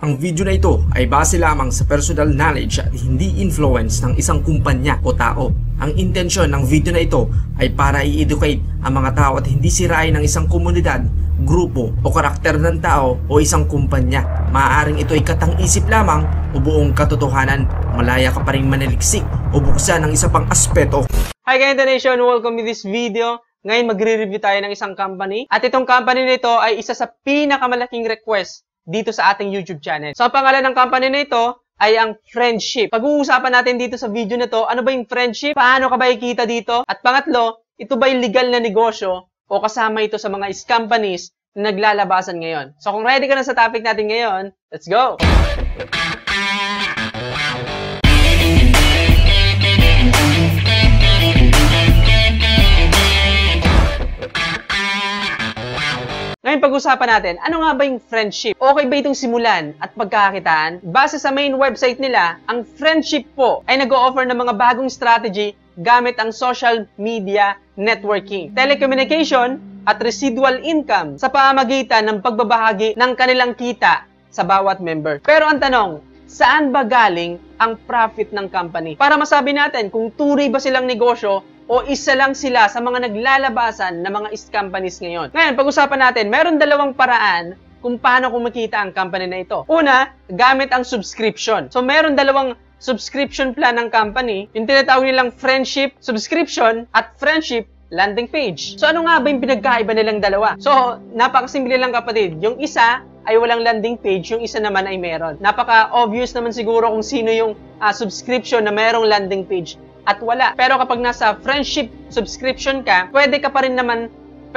Ang video na ito ay base lamang sa personal knowledge at hindi influence ng isang kumpanya o tao. Ang intensyon ng video na ito ay para i-educate ang mga tao at hindi sirain ng isang komunidad, grupo o karakter ng tao o isang kumpanya. Maaaring ito ay katang-isip lamang o buong katotohanan. Malaya ka pa rin manaliksik o buksan ng isa pang aspeto. Hi Kainta Nation! Welcome to this video. Ngayon magre-review tayo ng isang company. At itong company nito ay isa sa pinakamalaking request dito sa ating YouTube channel. So ang pangalan ng company na ito ay ang Friendship. Pag-uusapan natin dito sa video na to, ano ba yung Friendship? Paano ka ba ikita dito? At pangatlo, ito ba yung legal na negosyo o kasama ito sa mga companies na naglalabasan ngayon? So kung ready ka na sa topic natin ngayon, let's go! Ngayon pag-usapan natin, ano nga ba yung Friendship? Okay ba itong simulan at pagkakakitaan? Base sa main website nila, ang Friendship po ay nag-o-offer ng mga bagong strategy gamit ang social media networking, telecommunication at residual income sa pamamagitan ng pagbabahagi ng kanilang kita sa bawat member. Pero ang tanong, saan ba galing ang profit ng company? Para masabi natin kung tunay ba silang negosyo o isa lang sila sa mga naglalabasan ng mga companies ngayon. Ngayon, pag-usapan natin, meron dalawang paraan kung paano kumikita ang company na ito. Una, gamit ang subscription. So, meron dalawang subscription plan ng company. Yung tinatawag nilang Friendship subscription at Friendship landing page. So, ano nga ba yung pinagkaiba nilang dalawa? So, napakasimple lang kapatid. Yung isa ay walang landing page, yung isa naman ay meron. Napaka-obvious naman siguro kung sino yung subscription na merong landing page at wala. Pero kapag nasa Friendship subscription ka, pwede ka pa rin naman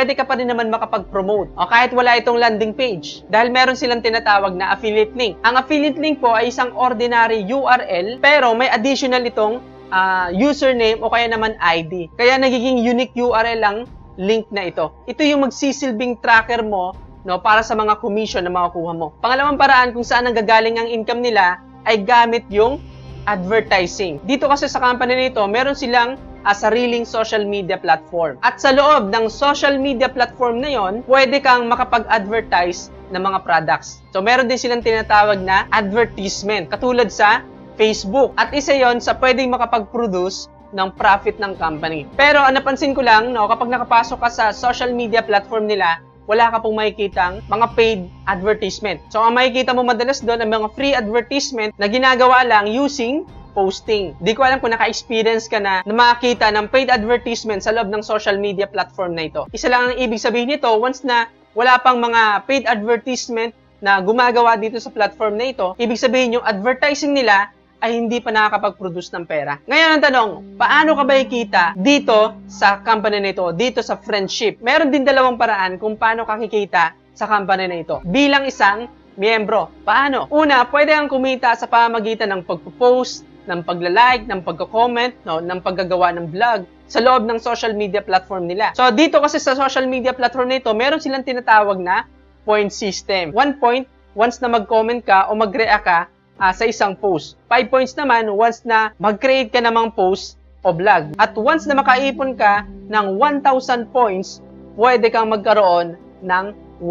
makapag-promote. O kahit wala itong landing page. Dahil meron silang tinatawag na affiliate link. Ang affiliate link po ay isang ordinary URL, pero may additional itong username o kaya naman ID. Kaya nagiging unique URL ang link na ito. Ito yung magsisilbing tracker mo, no, para sa mga commission na makukuha mo. Pangalawang paraan kung saan nanggagaling ang income nila ay gamit yung advertising. Dito kasi sa company nito, meron silang sariling social media platform. At sa loob ng social media platform na yon, pwede kang makapag-advertise ng mga products. So meron din silang tinatawag na advertisement, katulad sa Facebook. At isa yon sa pwedeng makapag-produce ng profit ng company. Pero napansin ko lang, no, kapag nakapasok ka sa social media platform nila, wala ka pong makikitang mga paid advertisement. So, ang makikita mo madalas doon ang mga free advertisement na ginagawa lang using posting. Di ko alam kung naka-experience ka na makakita ng paid advertisement sa loob ng social media platform na ito. Isa lang ang ibig sabihin nito, once na wala pang mga paid advertisement na gumagawa dito sa platform na ito, ibig sabihin yung advertising nila ay hindi pa nakakapag-produce ng pera. Ngayon ang tanong, paano ka ba ikita dito sa company na ito, dito sa Friendship? Meron din dalawang paraan kung paano ka kikita sa company na ito bilang isang miyembro. Paano? Una, pwede kang kumita sa pamamagitan ng pagpo-post, ng pagla-like, ng pagko-comment, no, ng paggagawa ng vlog sa loob ng social media platform nila. So dito kasi sa social media platform na ito, meron silang tinatawag na point system. 1 point, once na mag-comment ka o mag-react ka sa isang post. 5 points naman once na mag-create ka namang post o vlog. At once na makaipon ka ng 1,000 points, pwede kang magkaroon ng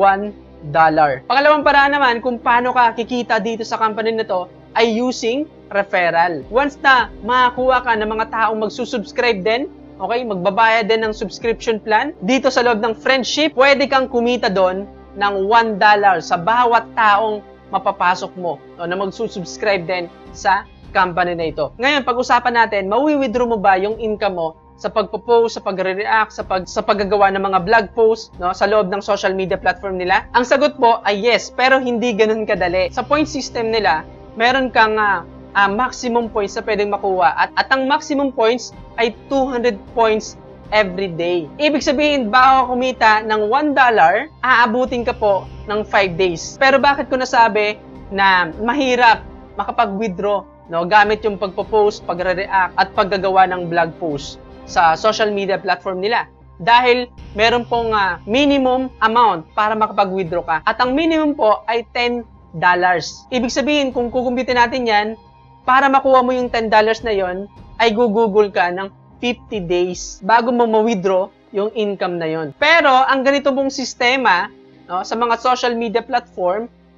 $1. Pangalawang paraan naman kung paano ka kikita dito sa company na to ay using referral. Once na makakuha ka ng mga taong magsusubscribe din, okay, magbabayad din ng subscription plan, dito sa loob ng Friendship, pwede kang kumita doon ng $1 sa bawat taong mapapasok mo na magsusubscribe din sa company na ito. Ngayon, pag-usapan natin, mawi-withdraw mo ba yung income mo sa pagpo-post, sa pagre-react, sa paggagawa ng mga vlog post, no, sa loob ng social media platform nila? Ang sagot po ay yes, pero hindi ganun kadali. Sa point system nila, meron kang maximum points na pwedeng makuha at ang maximum points ay 200 points every day. Ibig sabihin, bago kumita ng $1, aabutin ka po ng 5 days. Pero bakit ko nasabi na mahirap makapag-withdraw, no, gamit yung pagpo-post, pagre-react at paggagawa ng vlog post sa social media platform nila? Dahil meron pong minimum amount para makapag-withdraw ka. At ang minimum po ay $10. Ibig sabihin, kung kukumpitin natin yan, para makuha mo yung $10 na yon, ay gugugol ka ng 50 days bago mo ma-withdraw yung income na yon. Pero ang ganito mong sistema, no, sa mga social media platform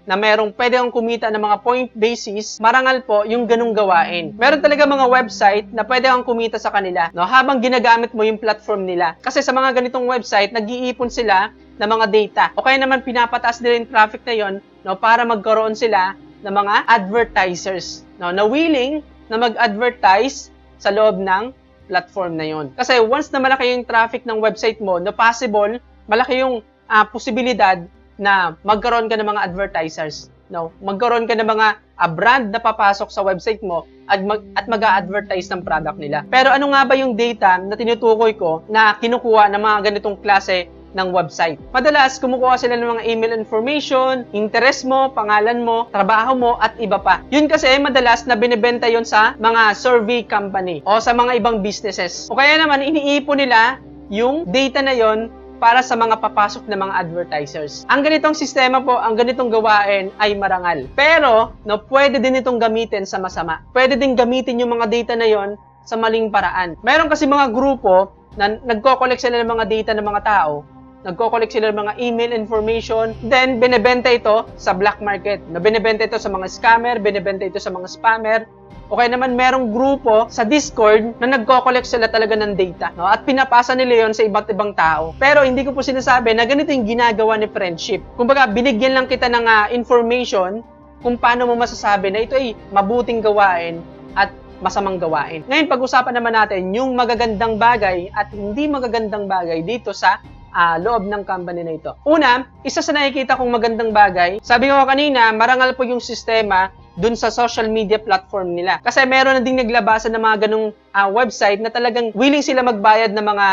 na merong pwede kang kumita ng mga point basis, marangal po yung ganung gawain. Meron talaga mga website na pwede kang kumita sa kanila, no, habang ginagamit mo yung platform nila. Kasi sa mga ganitong website, nag-iipon sila ng mga data. O kaya naman pinapataas nila yung traffic na yon, no, para magkaroon sila ng mga advertisers, no, na willing na mag-advertise sa loob ng platform na yon. Kasi once na malaki yung traffic ng website mo, no, possible, malaki yung posibilidad na magkaroon ka ng mga advertisers. No? Magkaroon ka ng mga brand na papasok sa website mo at mag-a-advertise ng product nila. Pero ano nga ba yung data na tinutukoy ko na kinukuha ng mga ganitong klase ng website? Madalas, kumukuha sila ng mga email information, interest mo, pangalan mo, trabaho mo, at iba pa. Yun kasi, madalas na binibenta yun sa mga survey company o sa mga ibang businesses. O kaya naman, iniipon nila yung data na yon para sa mga papasok na mga advertisers. Ang ganitong sistema po, ang ganitong gawain ay marangal. Pero, no, pwede din itong gamitin sa masama. Pwede din gamitin yung mga data na yon sa maling paraan. Meron kasi mga grupo na nagko-collect sila ng mga data ng mga tao, nagko-collect sila ng mga email information, then binebenta ito sa black market. No, binebenta ito sa mga scammer, binebenta ito sa mga spammer. O kaya naman merong grupo sa Discord na nagko-collect sila talaga ng data, no? At pinapasa nila yon sa iba't ibang tao. Pero hindi ko po sinasabi na ganito yung ginagawa ni Friendship. Kumbaga, binigyan lang kita ng information kung paano mo masasabi na ito ay mabuting gawain at masamang gawain. Ngayon, pag-usapan naman natin yung magagandang bagay at hindi magagandang bagay dito sa loob ng company na ito. Una, isa sa nakikita kong magandang bagay, sabi ko kanina, marangal po yung sistema dun sa social media platform nila. Kasi meron na ding naglabasan ng mga ganung website na talagang willing sila magbayad ng mga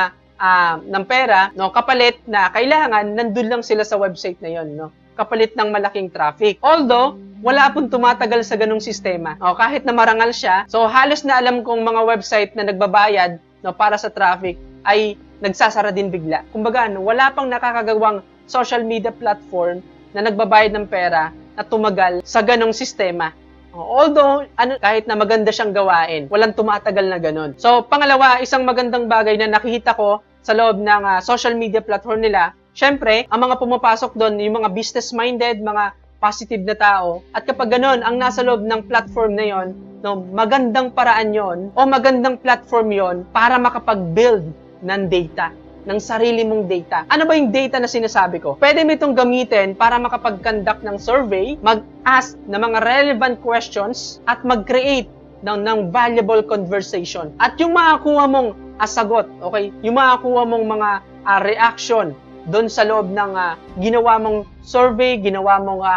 ng pera, no, kapalit na kailangan nandun lang sila sa website na yon, no, kapalit ng malaking traffic. Although, wala pong tumatagal sa ganung sistema. No, kahit na marangal siya, so halos na alam kong mga website na nagbabayad, no, para sa traffic ay nagsasara din bigla. Kumbaga, no, wala pang nakakagawang social media platform na nagbabayad ng pera na tumagal sa ganong sistema. Although, kahit na maganda siyang gawain, walang tumatagal na ganon. So, pangalawa, isang magandang bagay na nakikita ko sa loob ng social media platform nila, syempre, ang mga pumapasok doon, yung mga business-minded, mga positive na tao, at kapag ganon, ang nasa loob ng platform na yon, no, magandang paraan yon o magandang platform yon para makapag-build ng data, ng sarili mong data. Ano ba yung data na sinasabi ko? Pwede mo itong gamitin para makapag-conduct ng survey, mag-ask ng mga relevant questions, at mag-create ng valuable conversation. At yung makakuha mong sagot, okay? Yung makakuha mong mga reaction doon sa loob ng ginawa mong survey, ginawa mong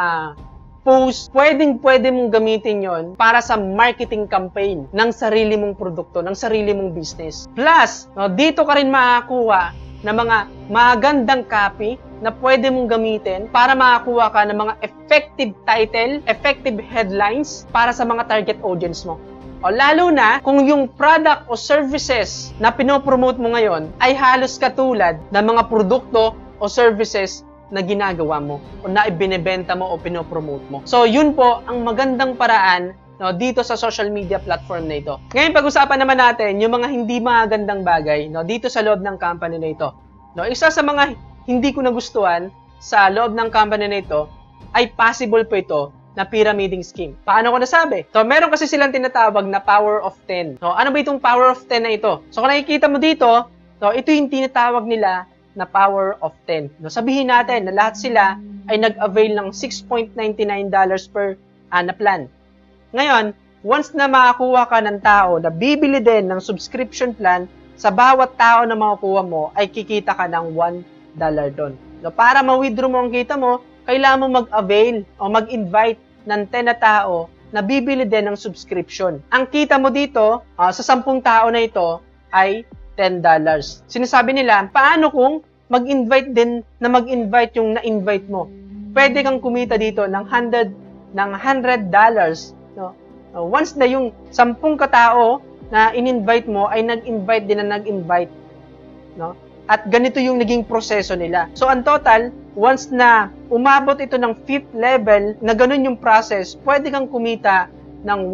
post, pwede mong gamitin yon para sa marketing campaign ng sarili mong produkto, ng sarili mong business. Plus, no, dito ka rin makakuha ng mga magandang copy na pwede mong gamitin para makakuha ka ng mga effective title, effective headlines para sa mga target audience mo. O lalo na kung yung product o services na pinopromote mo ngayon ay halos katulad ng mga produkto o services na ginagawa mo o na ibinebenta mo o pinopromote mo. So, yun po ang magandang paraan, no, dito sa social media platform na ito. Ngayon, pag-usapan naman natin yung mga hindi magandang bagay, no, dito sa loob ng company na ito. No, isa sa mga hindi ko nagustuhan sa loob ng company na ito ay possible po ito na pyramiding scheme. Paano ko nasabi? So, meron kasi silang tinatawag na power of 10. So, ano ba itong power of 10 na ito? So, kung nakikita mo dito, so, ito yung tinatawag nila na power of 10. No, sabihin natin na lahat sila ay nag-avail ng $6.99 per na plan. Ngayon, once na makakuha ka ng tao na bibili din ng subscription plan, sa bawat tao na makukuha mo ay kikita ka ng $1 doon. No, para ma-withdraw mo ang kita mo, kailangan mo mag-avail o mag-invite ng 10 na tao na bibili din ng subscription. Ang kita mo dito, sa 10 tao na ito ay $10. Sinasabi nila, paano kung mag-invite din na mag-invite yung na-invite mo? Pwede kang kumita dito ng $100. No? Once na yung 10 katao na in-invite mo ay nag-invite din na nag-invite. No? At ganito yung naging proseso nila. So, ang total, once na umabot ito ng 5th level, na ganun yung process, pwede kang kumita ng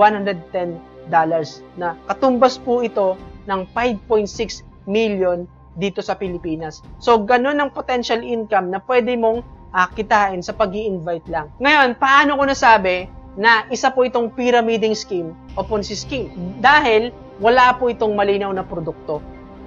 $111,110 na katumbas po ito ng $5.6 million. dito sa Pilipinas. So, ganun ang potential income na pwede mong kitain sa pag-i-invite lang. Ngayon, paano ko nasabi na isa po itong pyramiding scheme o Ponzi scheme? Dahil wala po itong malinaw na produkto.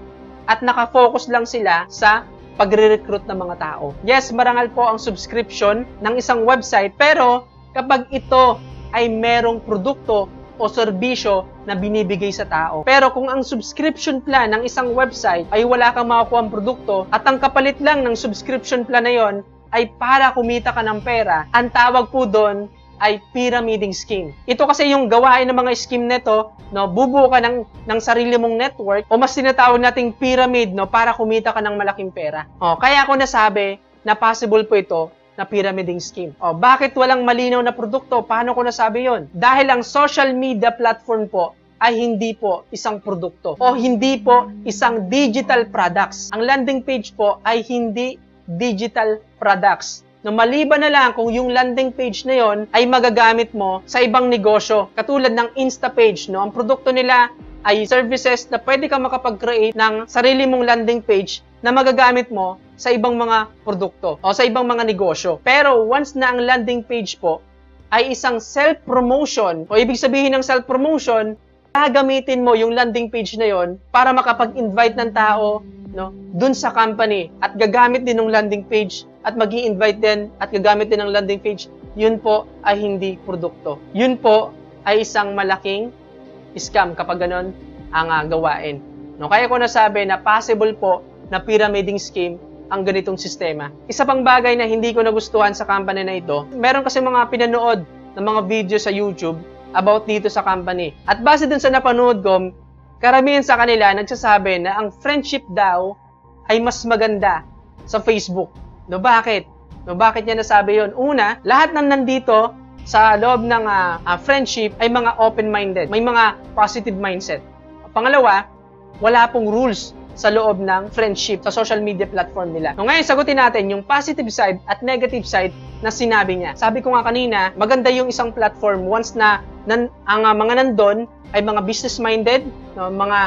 At nakafocus lang sila sa pagre-recruit ng mga tao. Yes, marangal po ang subscription ng isang website, pero kapag ito ay merong produkto o serbisyo na binibigay sa tao. Pero kung ang subscription plan ng isang website ay wala kang makukuha ang produkto at ang kapalit lang ng subscription plan na yon ay para kumita ka ng pera, ang tawag po doon ay pyramiding scheme. Ito kasi yung gawain ng mga scheme nito, no, bubuo ka ng sarili mong network o mas tinatawag nating pyramid, no, para kumita ka ng malaking pera. Kaya ako nasabi na possible po ito na pyramiding scheme. Bakit walang malinaw na produkto? Paano ko nasabi yon? Dahil ang social media platform po ay hindi po isang produkto o hindi po isang digital products. Ang landing page po ay hindi digital products. No, maliban na lang kung yung landing page na yon ay magagamit mo sa ibang negosyo. Katulad ng Insta page, no? Ang produkto nila ay services na pwede ka makapag-create ng sarili mong landing page na magagamit mo sa ibang mga produkto o sa ibang mga negosyo. Pero once na ang landing page po ay isang self-promotion, o ibig sabihin ng self-promotion, gagamitin mo yung landing page na yon para makapag-invite ng tao, no, dun sa company, at gagamit din ng landing page at magi-invite din at gagamit din ng landing page, yun po ay hindi produkto. Yun po ay isang malaking scam kapag ganon ang gawain. No, kaya ko nasabi na possible po na pyramiding scheme ang ganitong sistema. Isa pang bagay na hindi ko nagustuhan sa company na ito, meron kasi mga pinanood ng mga video sa YouTube about dito sa company. At base dun sa napanood ko, karamihan sa kanila nagsasabi na ang friendship daw ay mas maganda sa Facebook. No, bakit? No, bakit niya nasabi yon? Una, lahat ng nandito sa loob ng friendship ay mga open-minded. May mga positive mindset. Pangalawa, wala pong rules sa loob ng friendship sa social media platform nila. No, ngayon, sagutin natin yung positive side at negative side na sinabi niya. Sabi ko nga kanina, maganda yung isang platform once na ang mga nandun ay mga business-minded, no,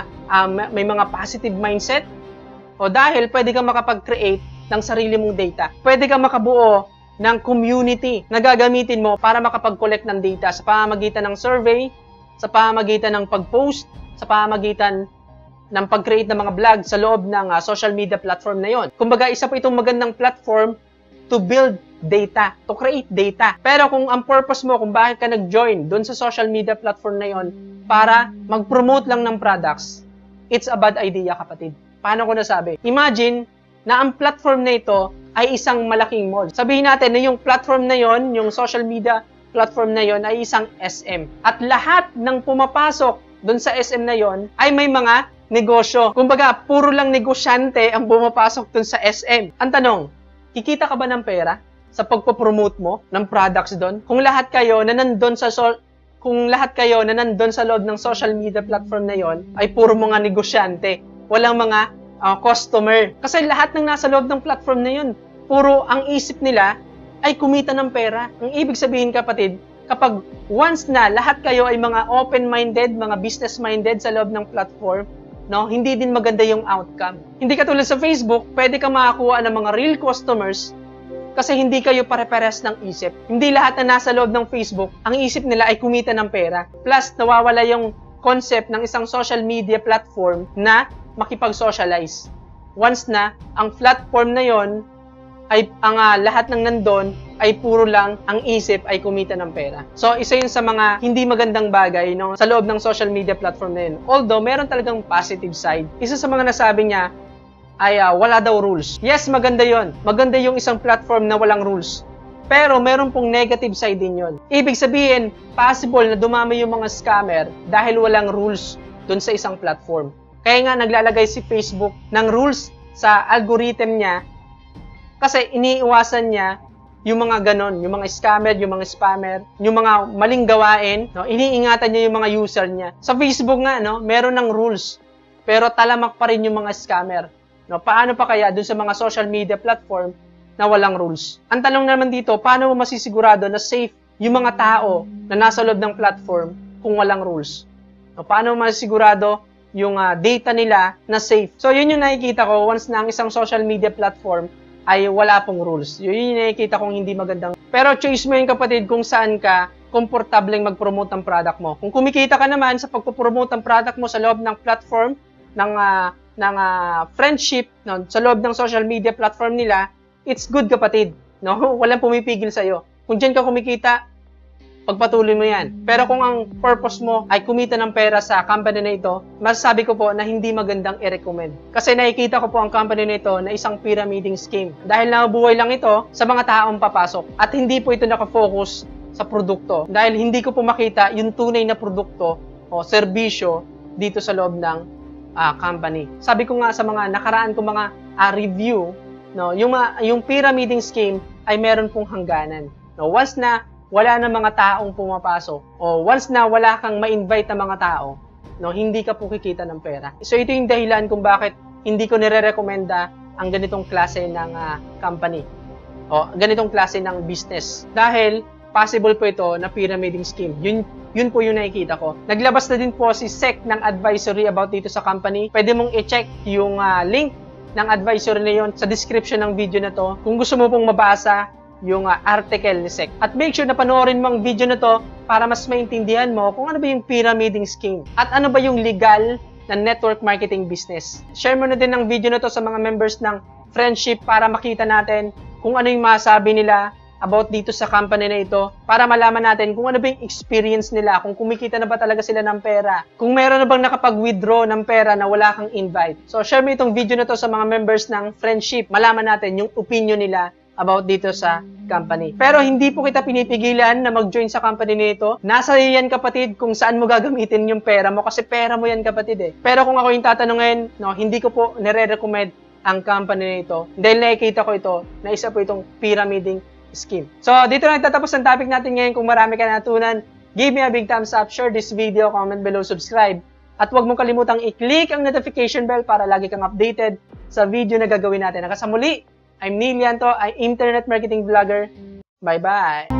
may mga positive mindset, o dahil pwede kang makapag-create ng sarili mong data. Pwede kang makabuo ng community na gagamitin mo para makapag-collect ng data sa pamamagitan ng survey, sa pamamagitan ng pag-post, sa pamamagitan ng pag-create ng mga vlog sa loob ng social media platform na yon. Kumbaga, isa po itong magandang platform to build data, to create data. Pero kung ang purpose mo, kung bakit ka nag-join doon sa social media platform na yon para mag-promote lang ng products, it's a bad idea, kapatid. Paano ko nasabi? Imagine na ang platform na ito ay isang malaking mall. Sabihin natin na yung platform na yon, yung social media platform na yon ay isang SM. At lahat ng pumapasok doon sa SM na yon ay may mga negosyo. Kumbaga, puro lang negosyante ang pumapasok doon sa SM. Ang tanong, kikita ka ba ng pera sa pagpo-promote mo ng products doon? Kung lahat kayo na nandun sa loob ng social media platform na yon ay puro mga negosyante, walang mga customer. Kasi lahat ng nasa loob ng platform na yun, puro ang isip nila ay kumita ng pera. Ang ibig sabihin, kapatid, kapag once na lahat kayo ay mga open-minded, mga business-minded sa loob ng platform, no, hindi din maganda yung outcome. Hindi katulad sa Facebook, pwede ka makakuha ng mga real customers kasi hindi kayo pare-pares ng isip. Hindi lahat na nasa loob ng Facebook, ang isip nila ay kumita ng pera. Plus, nawawala yung concept ng isang social media platform na makipag-socialize. Once na ang platform na yon ay lahat ng nandun ay puro lang ang isip ay kumita ng pera. So, isa yun sa mga hindi magandang bagay, no, sa loob ng social media platform na yun. Although, meron talagang positive side. Isa sa mga nasabi niya ay wala daw rules. Yes, maganda yon. Maganda yung isang platform na walang rules. Pero meron pong negative side din yon. Ibig sabihin, possible na dumami yung mga scammer dahil walang rules dun sa isang platform. Kaya nga naglalagay si Facebook ng rules sa algorithm niya kasi iniiwasan niya yung mga ganon, yung mga scammer, yung mga spammer, yung mga maling gawain, no? Iniingatan niya yung mga user niya. Sa Facebook nga, no, meron ng rules, pero talamak pa rin yung mga scammer. No? Paano pa kaya dun sa mga social media platform na walang rules? Ang tanong naman dito, paano mo masisigurado na safe yung mga tao na nasa loob ng platform kung walang rules? No? Paano mo masisigurado yung data nila na safe. So, yun yung nakikita ko once na ang isang social media platform ay wala pong rules. Yun yung nakikita kong hindi magandang. Pero choice mo yun, kapatid, kung saan ka komportableng mag-promote ng product mo. Kung kumikita ka naman sa pagpo-promote ng product mo sa loob ng platform ng friendship, no, sa loob ng social media platform nila, it's good, kapatid. No? Walang pumipigil sa'yo. Kung dyan ka kumikita, pagpatuloy mo yan. Pero kung ang purpose mo ay kumita ng pera sa company na ito, masasabi ko po na hindi magandang i-recommend. Kasi nakikita ko po ang company na ito na isang pyramiding scheme. Dahil nabubuhay lang ito sa mga taong papasok. At hindi po ito nakafocus sa produkto. Dahil hindi ko po makita yung tunay na produkto o serbisyo dito sa loob ng company. Sabi ko nga sa mga nakaraan ko mga review, no, yung pyramiding scheme ay meron pong hangganan. No, once na wala na mga taong pumapasok o once na wala kang ma-invite na mga tao, no, hindi ka po kikita ng pera. So ito yung dahilan kung bakit hindi ko nire-recommenda ang ganitong klase ng company o ganitong klase ng business. Dahil possible po ito na pyramiding scheme. Yun po yung nakikita ko. Naglabas na din po si SEC ng advisory about dito sa company. Pwede mong i-check yung link ng advisory na yun sa description ng video na to kung gusto mo pong mabasa yung article ni SEC. At make sure na panoorin mo ang video na to para mas maintindihan mo kung ano ba yung pyramiding scheme at ano ba yung legal na network marketing business. Share mo na din ang video na to sa mga members ng friendship para makita natin kung ano yung masabi nila about dito sa company na ito para malaman natin kung ano ba yung experience nila, kung kumikita na ba talaga sila ng pera, kung meron na bang nakapag-withdraw ng pera na wala kang invite. So, share mo itong video na to sa mga members ng friendship. Malaman natin yung opinion nila about dito sa company. Pero hindi po kita pinipigilan na mag-join sa company nito. Nasa yan, kapatid, kung saan mo gagamitin yung pera mo kasi pera mo yan, kapatid eh. Pero kung ako yung tatanungin, no, hindi ko po nire-recommend ang company nito dahil nakikita ko ito na isa po itong pyramiding scheme. So, dito na nagtatapos ang topic natin ngayon. Kung marami ka natunan, give me a big thumbs up, share this video, comment below, subscribe. At huwag mong kalimutang i-click ang notification bell para lagi kang updated sa video na gagawin natin. Hanggang sa muli, I'm Neil Yanto, I'm Internet Marketing Vlogger. Bye-bye!